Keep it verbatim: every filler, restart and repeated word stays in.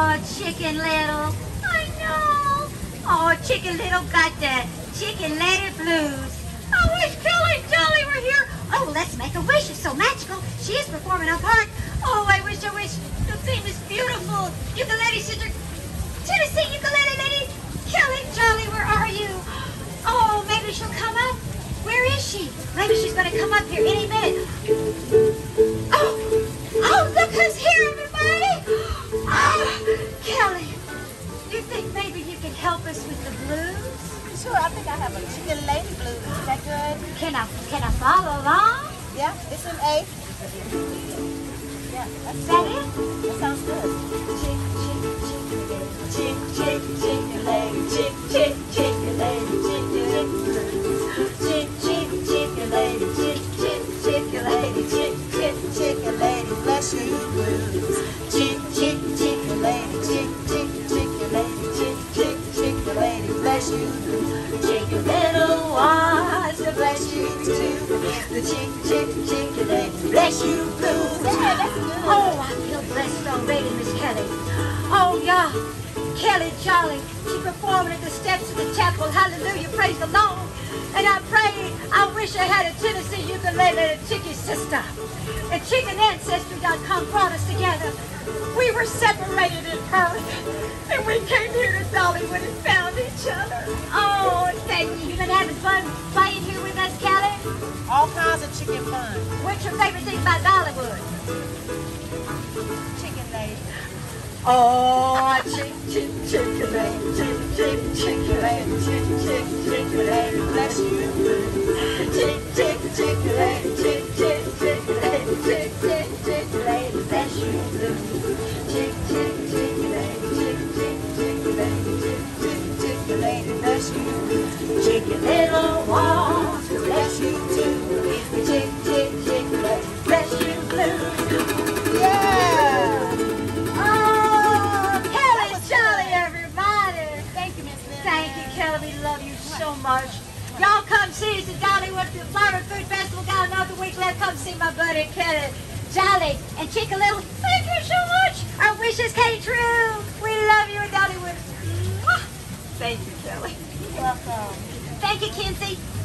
Oh, Chicken Little. I know. Oh, Chicken Little got the Chicken Lady blues. I wish Kelly Jolly were here. Oh, let's make a wish. It's so magical. She is performing her part. Oh, I wish, I wish. The theme is beautiful. Ukulele sister. Tennessee ukulele lady. Kelly Jolly, where are you? Oh, maybe she'll come up. Where is she? Maybe she's going to come up here any minute. Oh, oh, look who's here, everybody. Oh, Kelly, you think maybe you can help us with the blues? Sure, I think I have a Chicken Lady blues. Is that good? Can I, can I follow along? Yeah, it's an A. Yeah, that's Is that it? That sounds good. Chick, chick, chick, chick, chick, chicken lady, chick, chick, chicken lady, chicken lady, chick, chick, chicken lady, chick, chick, chicken lady, chick, chick, Chicken Lady, bless you blues. chick, chick, chicken lady, chick, chick, chicken lady, chick, chick, chicken lady, bless you. Chicken little ones to bless you too. The chick, chick, chicken lady, bless you blues. Yeah, that's good. Oh, I feel blessed already, Miss Kelly. Oh, yeah. Kelly Jolly, she performing at the steps of the chapel. Hallelujah, praise the Lord. And I pray, I wish I had a Tennessee ukulele and a Chicky sister. And chicken ancestry dot com brought us together. We were separated in birth. And we came here to Dollywood and found each other. Oh, thank you. You've been having fun playing here with us, Kelly? All kinds of chicken fun. What's your favorite thing about Dollywood? Chicken Lady. Oh, chick, chick, chicken lady, chick, chick, chicken lady, chick, chick, chicken lady, bless you. Chick, chick, chicken lady, chick, chick, chicken lady, chick, chick, chicken lady, bless you. Chick, chick, chicken lady, chick, chick, chicken lady, chick, chick, chicken lady, bless you. Chicken little ones, bless you too. Chick, chick, chicken lady, bless you blue. Yeah! Thank you, Kelly. We love you so much. Y'all come see us at Dollywood at the Florida Food Festival. Got another week left. Come see my buddy Kelly Jolly and Chicken Little. Thank you so much. Our wishes came true. We love you at Dollywood. Thank you, Kelly. You're welcome. Thank you, Kinsey.